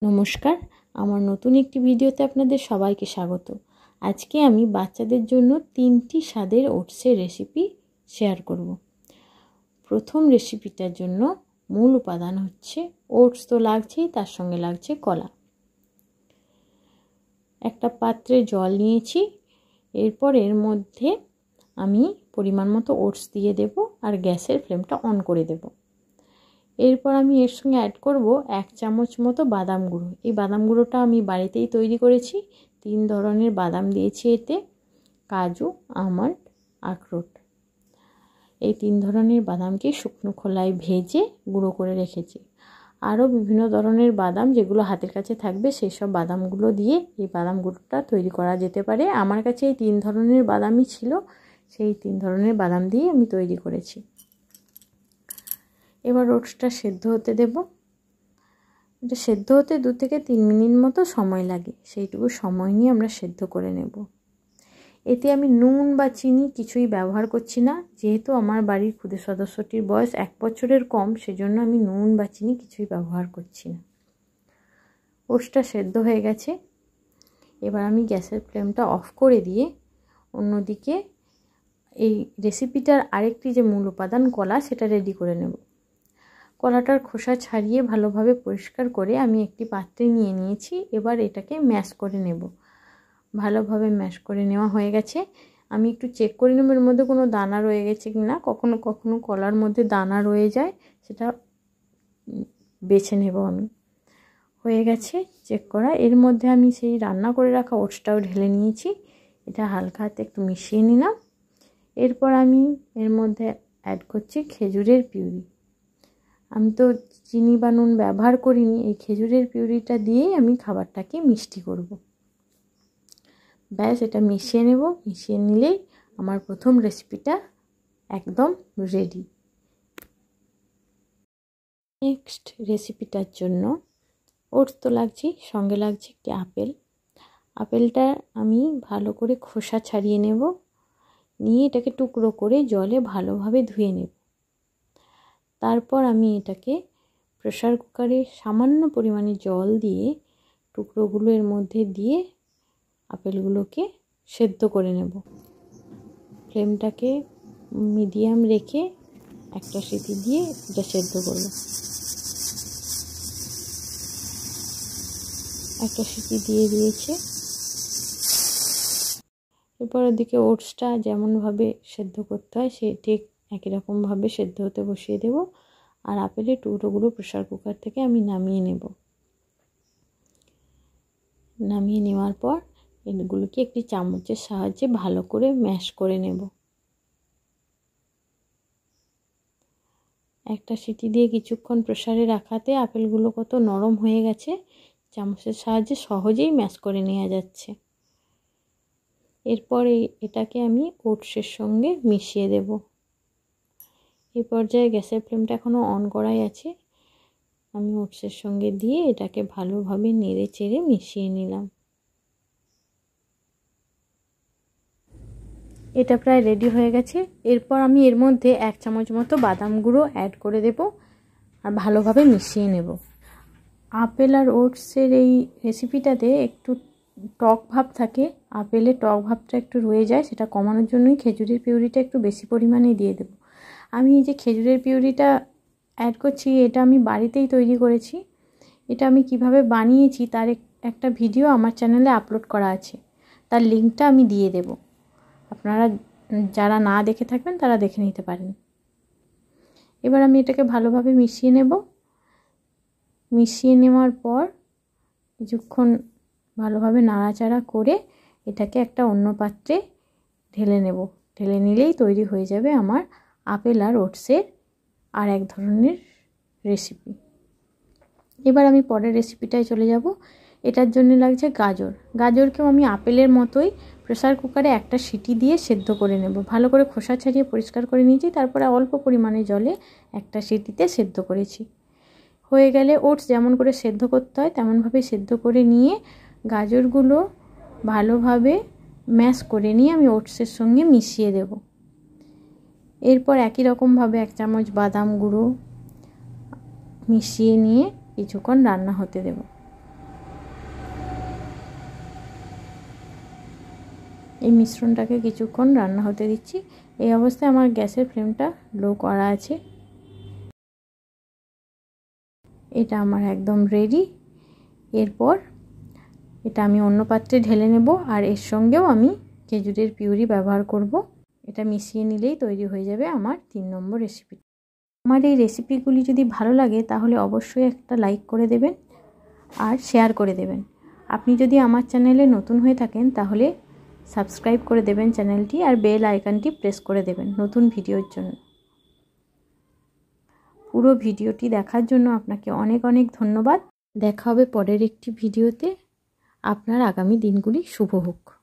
নমস্কার, আমার নতুন একটি ভিডিওতে আপনাদের সবাইকে স্বাগত। আজকে আমি বাচ্চাদের জন্য 3টি স্বাদের ওটসের রেসিপি শেয়ার করব। প্রথম রেসিপিটার জন্য মূল উপাদান হচ্ছে ওটস, তো লাগছেই, তার সঙ্গে লাগছে কলা। একটা পাত্রে জল নিয়েছি, এরপর এর মধ্যে আমি পরিমাণ মতো ওটস দিয়ে দেব আর গ্যাসের ফ্লেমটা অন করে দেব। এরপর আমি এর সঙ্গে অ্যাড করব 1 চামচ মতো বাদাম গুঁড়ো। এই বাদাম গুঁড়োটা আমি বাড়িতেই তৈরি করেছি। 3 ধরনের বাদাম দিয়েছি এতে, কাজু, আমন্ড, আখরোট। এই 3 ধরনের বাদামকে শুকনো খোলায় ভেজে গুঁড়ো করে রেখেছি। আরও বিভিন্ন ধরনের বাদাম যেগুলো হাতের কাছে থাকবে সেই সব বাদামগুলো দিয়ে এই বাদাম গুঁড়োটা তৈরি করা যেতে পারে। আমার কাছে এই 3 ধরনের বাদামই ছিল, সেই 3 ধরনের বাদাম দিয়ে আমি তৈরি করেছি। এবার ওটসটা সেদ্ধ হতে দেব। এটা সেদ্ধ হতে 2 থেকে 3 মিনিট মতো সময় লাগে, সেইটুকু সময় নিয়ে আমরা সেদ্ধ করে নেব। এতে আমি নুন বা চিনি কিছুই ব্যবহার করছি না, যেহেতু আমার বাড়ির ক্ষুদে সদস্যটির বয়স 1 বছরের কম, সেজন্য আমি নুন বা চিনি কিছুই ব্যবহার করছি না। ওটসটা সেদ্ধ হয়ে গেছে। এবার আমি গ্যাসের ফ্লেমটা অফ করে দিয়ে অন্যদিকে এই রেসিপিটার আরেকটি যে মূল উপাদান কলা, সেটা রেডি করে নেব। কলাটার খোসা ছাড়িয়ে ভালোভাবে পরিষ্কার করে আমি একটি পাত্রে নিয়ে নিয়েছি। এবার এটাকে ম্যাশ করে নেব। ভালোভাবে ম্যাশ করে নেওয়া হয়ে গেছে। আমি একটু চেক করে নেব এর মধ্যে কোনো দানা রয়ে গেছে কি না। কখনো কখনো কলার মধ্যে দানা রয়ে যায়, সেটা বেছে নেব আমি। হয়ে গেছে চেক করা। এর মধ্যে আমি সেই রান্না করে রাখা ওটসটাও ঢেলে নিয়েছি। এটা হালকা হাতে একটু মিশিয়ে নিলাম। এরপর আমি এর মধ্যে অ্যাড করছি খেজুরের পিউরি। আমি তো চিনি বা নুন ব্যবহার করিনি, এই খেজুরের পিউরিটা দিয়েই আমি খাবারটাকে মিষ্টি করব। ব্যাস, এটা মিশিয়ে নেব। মিশিয়ে নিলেই আমার প্রথম রেসিপিটা একদম রেডি। নেক্সট রেসিপিটার জন্য ওটস তো লাগছে, সঙ্গে লাগছে একটি আপেল। আপেলটা আমি ভালো করে খোসা ছাড়িয়ে নেব, নিয়ে এটাকে টুকরো করে জলে ভালোভাবে ধুয়ে নেব। তারপর আমি এটাকে প্রেসার কুকারে সামান্য পরিমাণে জল দিয়ে টুকরোগুলো এর মধ্যে দিয়ে আপেলগুলোকে সেদ্ধ করে নেব। ফ্লেমটাকে মিডিয়াম রেখে একটা সিটি দিয়ে এটা সেদ্ধ করব। একটা সিটি দিয়ে দিয়েছে। এরপর ওদিকে ওটসটা যেমনভাবে সেদ্ধ করতে হয় সে ঠিক একই রকমভাবে সেদ্ধ হতে বসিয়ে দেব। আর আপেলের টুকরোগুলো প্রেসার কুকার থেকে আমি নামিয়ে নেব। নামিয়ে নেওয়ার পর এগুলোকে একটি চামচের সাহায্যে ভালো করে ম্যাশ করে নেব। একটা সিটি দিয়ে কিছুক্ষণ প্রেসারে রাখাতে আপেলগুলো কত নরম হয়ে গেছে, চামচের সাহায্যে সহজেই ম্যাশ করে নেওয়া যাচ্ছে। এরপরে এটাকে আমি ওটসের সঙ্গে মিশিয়ে দেব। এই পর্যায়ে গ্যাসের ফ্লেমটা এখনও অন করাই আছে। আমি ওটসের সঙ্গে দিয়ে এটাকে ভালোভাবে নেড়ে চেড়ে মিশিয়ে নিলাম। এটা প্রায় রেডি হয়ে গেছে। এরপর আমি এর মধ্যে 1 চামচ মতো বাদাম গুঁড়ো অ্যাড করে দেব আর ভালোভাবে মিশিয়ে নেব। আপেল আর ওটসের এই রেসিপিটাতে একটু টক ভাব থাকে, আপেলের টক ভাবটা একটু রয়ে যায়, সেটা কমানোর জন্যই খেজুরের পিউরিটা একটু বেশি পরিমাণে দিয়ে দেব। আমি এই যে খেজুরের পিউরিটা অ্যাড করছি, এটা আমি বাড়িতেই তৈরি করেছি। এটা আমি কিভাবে বানিয়েছি তার একটা ভিডিও আমার চ্যানেলে আপলোড করা আছে, তার লিঙ্কটা আমি দিয়ে দেব। আপনারা যারা না দেখে থাকবেন তারা দেখে নিতে পারেন। এবার আমি এটাকে ভালোভাবে মিশিয়ে নেব। মিশিয়ে নেওয়ার পর কিছুক্ষণ ভালোভাবে নাড়াচাড়া করে এটাকে একটা অন্য পাত্রে ঢেলে নেব। ঢেলে নিলেই তৈরি হয়ে যাবে আমার আপেল আর ওটসের আর এক ধরনের রেসিপি। এবার আমি পরের রেসিপিটায় চলে যাব। এটার জন্য লাগছে গাজর। গাজরকেও আমি আপেলের মতোই প্রেসার কুকারে একটা সিটি দিয়ে সেদ্ধ করে নেব। ভালো করে খোসা ছাড়িয়ে পরিষ্কার করে নিয়েছি, তারপরে অল্প পরিমাণে জলে একটা সিটিতে সেদ্ধ করেছি। হয়ে গেলে ওটস যেমন করে সেদ্ধ করতে হয় তেমনভাবে সেদ্ধ করে নিয়ে গাজরগুলো ভালোভাবে ম্যাশ করে নিয়ে আমি ওটসের সঙ্গে মিশিয়ে দেব। এরপর একই রকমভাবে 1 চামচ বাদাম গুঁড়ো মিশিয়ে নিয়ে কিছুক্ষণ রান্না হতে দেব। এই মিশ্রণটাকে কিছুক্ষণ রান্না হতে দিচ্ছি। এই অবস্থায় আমার গ্যাসের ফ্লেমটা লো করা আছে। এটা আমার একদম রেডি। এরপর এটা আমি অন্য পাত্রে ঢেলে নেব, আর এর সঙ্গেও আমি খেজুরের পিউরি ব্যবহার করব। এটা মিশিয়ে নিলেই তৈরি হয়ে যাবে আমার 3 নম্বর রেসিপি। আমার এই রেসিপিগুলি যদি ভালো লাগে তাহলে অবশ্যই একটা লাইক করে দেবেন আর শেয়ার করে দেবেন। আপনি যদি আমার চ্যানেলে নতুন হয়ে থাকেন তাহলে সাবস্ক্রাইব করে দেবেন চ্যানেলটি, আর বেল আইকনটি প্রেস করে দেবেন নতুন ভিডিওর জন্য। পুরো ভিডিওটি দেখার জন্য আপনাকে অনেক অনেক ধন্যবাদ। দেখা হবে পরের একটি ভিডিওতে। আপনার আগামী দিনগুলি শুভ হোক।